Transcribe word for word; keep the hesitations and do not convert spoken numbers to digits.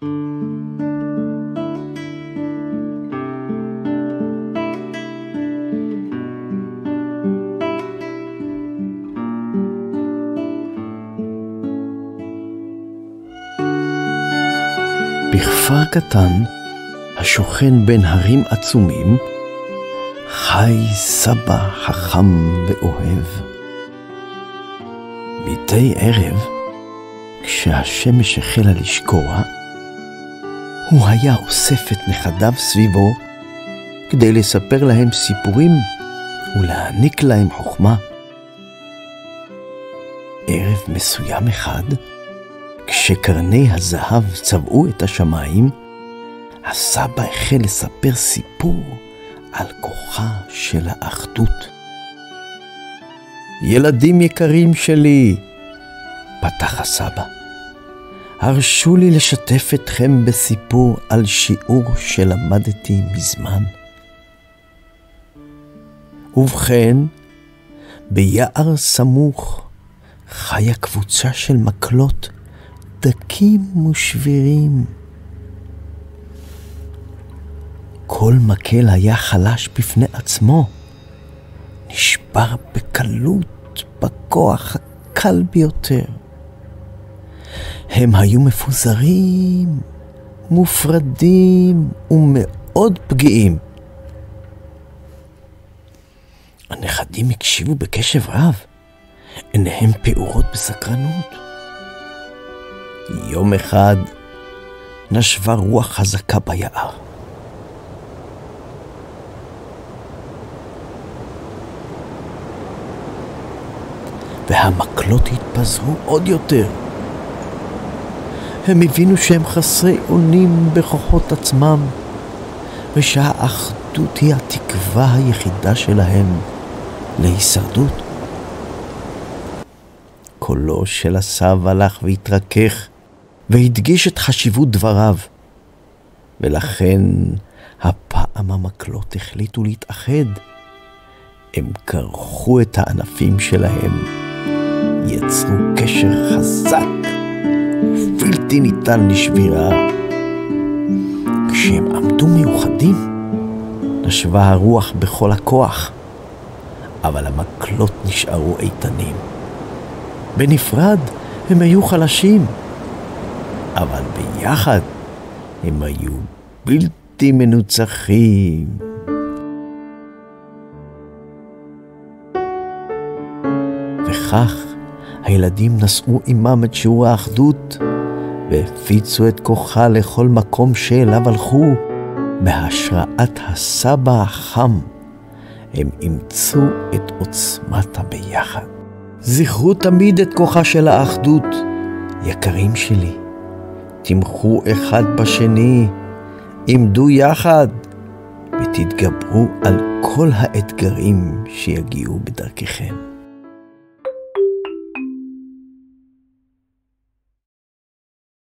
בכפר קטן, השוכן בין הרים עצומים, חי סבא חכם ואוהב. מדי ערב, כשהשמש החלה לשקוע, הוא היה אוסף את נכדיו סביבו כדי לספר להם סיפורים ולהעניק להם חוכמה. ערב מסוים אחד, כשקרני הזהב צבעו את השמיים, הסבא החל לספר סיפור על כוחה של האחדות. ילדים יקרים שלי, פתח הסבא, הרשו לי לשתף אתכם בסיפור על שיעור שלמדתי מזמן. ובכן, ביער סמוך חיה קבוצה של מקלות דקים ושבירים. כל מקל היה חלש בפני עצמו, נשבר בקלות בכוח הקל ביותר. הם היו מפוזרים, מופרדים ומאוד פגיעים. הנכדים הקשיבו בקשב רב, עיניהם פעורות בסקרנות. יום אחד נשבה רוח חזקה ביער. והמקלות התפזרו עוד יותר. הם הבינו שהם חסרי אונים בכוחות עצמם, ושהאחדות היא התקווה היחידה שלהם להישרדות. קולו של הסב הלך והתרכך, והדגיש את חשיבות דבריו, ולכן הפעם המקלות החליטו להתאחד. הם קרחו את הענפים שלהם, יצרו קשר חזק ובלתי ניתן לשבירה. כשהם עמדו מאוחדים, נשבה הרוח בכל הכוח, אבל המקלות נשארו איתנים. בנפרד הם היו חלשים, אבל ביחד הם היו בלתי מנוצחים. וכך הילדים נשאו עמם את שיעור האחדות, והפיצו את כוחה לכל מקום שאליו הלכו. בהשראת הסבא החם, הם אימצו את עוצמת הביחד. זכרו תמיד את כוחה של האחדות, יקרים שלי. תמכו אחד בשני, עמדו יחד, ותתגברו על כל האתגרים שיגיעו בדרככם.